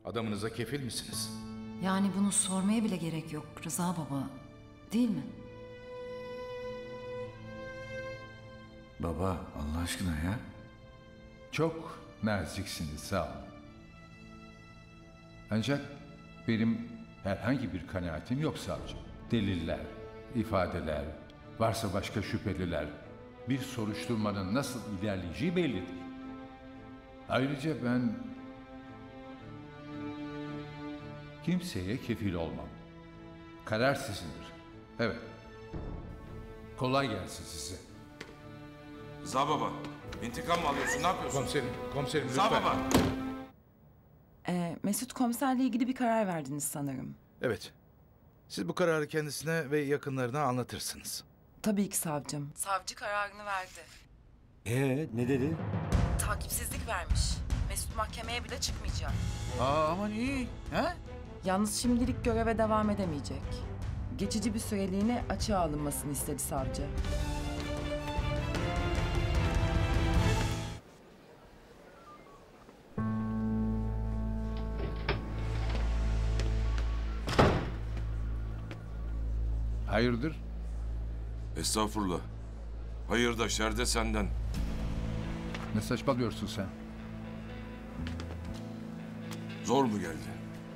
Adamınıza kefil misiniz? Yani bunu sormaya bile gerek yok Rıza baba. Değil mi? Baba Allah aşkına ya. Çok naziksiniz, sağ olun. Ancak benim herhangi bir kanaatim yok savcı. Deliller, ifadeler, varsa başka şüpheliler, bir soruşturmanın nasıl ilerleyeceği bellidir. Ayrıca ben kimseye kefil olmam. Karar sizindir. Evet. Kolay gelsin size. Rıza baba, intikam mı alıyorsun? Ne yapıyorsun? Komiserim Rıza lütfen. baba. Mesut komiserle ilgili bir karar verdiniz sanırım. Evet. Siz bu kararı kendisine ve yakınlarına anlatırsınız. Tabii ki savcım. Savcı kararını verdi. Ne dedi? Takipsizlik vermiş. Mesut mahkemeye bile çıkmayacak. Aman iyi. He? Yalnız şimdilik göreve devam edemeyecek. Geçici bir süreliğine açığa alınmasını istedi savcı. Hayırdır? Estağfurullah. Hayır da şer de senden. Ne saçmalıyorsun sen? Zor mu geldi?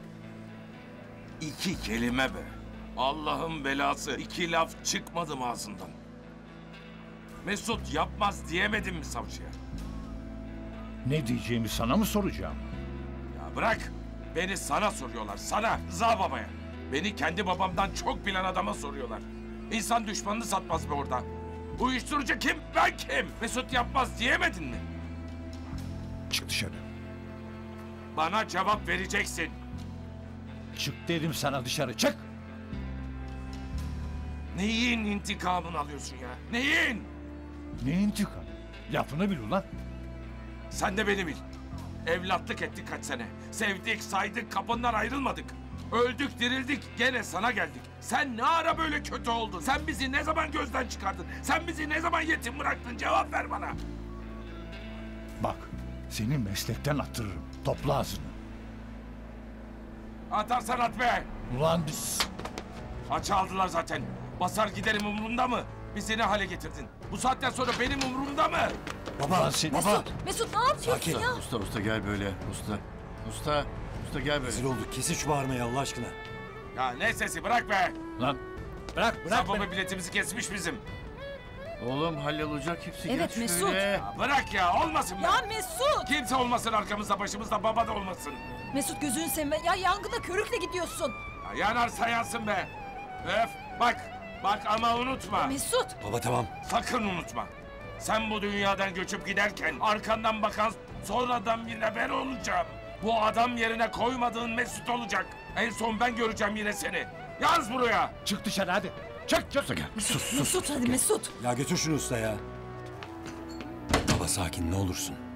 2 kelime be. Allah'ın belası. 2 laf çıkmadı mı ağzından? Mesut yapmaz diyemedim mi savcıya? Ne diyeceğimi sana mı soracağım? Ya bırak. Beni sana soruyorlar. Sana, Rıza babaya. Beni kendi babamdan çok bilen adama soruyorlar. İnsan düşmanını satmaz be orada. Uyuşturucu kim? Ben kim? Mesut yapmaz diyemedin mi? Çık dışarı. Bana cevap vereceksin. Çık dedim sana, dışarı çık. Neyin intikamını alıyorsun ya? Neyin? Ne intikam? Lafını bil ulan. Sen de beni bil. Evlatlık ettik kaç sene. Sevdik, saydık, kapından ayrılmadık. Öldük, dirildik, gene sana geldik. Sen ne ara böyle kötü oldun? Sen bizi ne zaman gözden çıkardın? Sen bizi ne zaman yetim bıraktın? Cevap ver bana. Bak, seni meslekten attırırım. Topla ağzını. Atarsan at be. Ulan biz... Açı aldılar zaten. Basar giderim umurumda mı? Bizi ne hale getirdin? Bu saatten sonra benim umurumda mı? Baba, seni... Mesut ne yapıyorsun Sakin. ya? Usta gel böyle. Usta gel böyle. Rezil olduk. Kesin şu bağırmayı Allah aşkına. Ya ne sesi bırak be. Lan bırak Sapama biletimizi kesmiş bizim. Oğlum hallolacak hepsi. Evet, geç Mesut. şöyle. Ya bırak ya olmasın be. Ya Mesut! Kimse olmasın arkamızda başımızda baba da olmasın. Mesut gözünü sevme. Ya yangına körükle gidiyorsun. Ya yanarsa yansın be. Öf bak ama unutma. Mesut! Baba tamam. Sakın unutma. Sen bu dünyadan göçüp giderken arkandan bakan sonradan birine ben olacağım. Bu adam yerine koymadığın Mesut olacak. En son ben göreceğim yine seni. Yaz buraya. Çık dışarı hadi. Çık. Usta gel. Mesut hadi Mesut. Ya götür şunu usta ya. Baba sakin ne olursun.